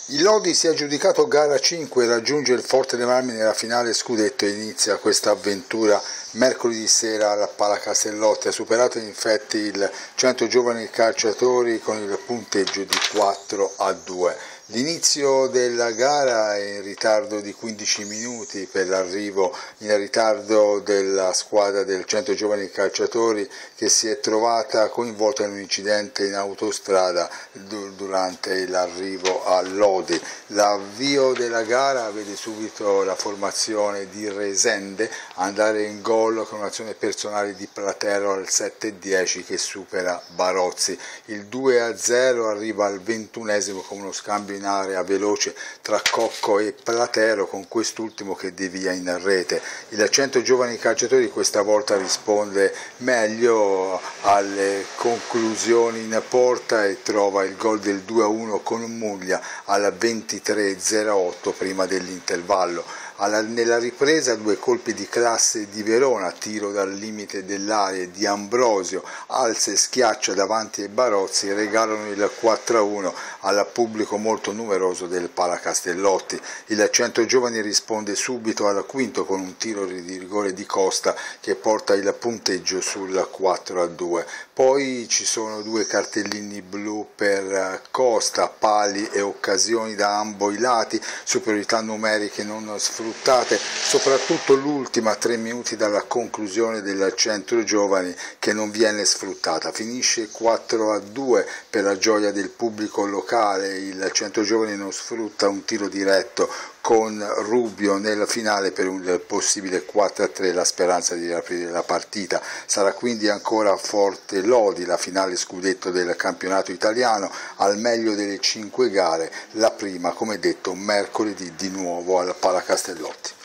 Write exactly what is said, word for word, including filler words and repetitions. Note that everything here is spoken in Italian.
Il Lodi si è aggiudicato gara cinque e raggiunge il Forte dei Marmi nella finale scudetto e inizia questa avventura mercoledì sera alla Pala Castellotti. Ha superato infatti il cento giovani calciatori con il punteggio di quattro a due. L'inizio della gara è in ritardo di quindici minuti per l'arrivo in ritardo della squadra del cento giovani calciatori che si è trovata coinvolta in un incidente in autostrada durante l'arrivo a Lodi. L'avvio della gara vede subito la formazione di Resende andare in gol con un'azione personale di Platero al sette dieci che supera Barozzi. Il due a zero arriva al ventunesimo con uno scambio in area veloce tra Cocco e Platero, con quest'ultimo che devia in rete. Il cento giovani calciatori questa volta risponde meglio alle conclusioni in porta e trova il gol del due a uno con Muglia al ventitré zero otto prima dell'intervallo. Alla, nella ripresa due colpi di classe di Verona, tiro dal limite dell'area di Ambrosio, alza e schiaccia davanti ai Barozzi, regalano il quattro a uno al pubblico molto numeroso del Pala Castellotti. Il cento giovani risponde subito al quinto con un tiro di rigore di Costa che porta il punteggio sul quattro a due. Poi ci sono due cartellini blu per Costa, pali e occasioni da ambo i lati, superiorità numeriche non sfruttate, soprattutto l'ultima tre minuti dalla conclusione del centro giovani che non viene sfruttata. Finisce quattro a due per la gioia del pubblico locale, il centro giovani non sfrutta un tiro diretto con Rubio nella finale per un possibile quattro a tre, la speranza di riaprire la partita. Sarà quindi ancora forte Lodi, la finale scudetto del campionato italiano, al meglio delle cinque gare, la prima come detto mercoledì di nuovo al Pala Castellotti.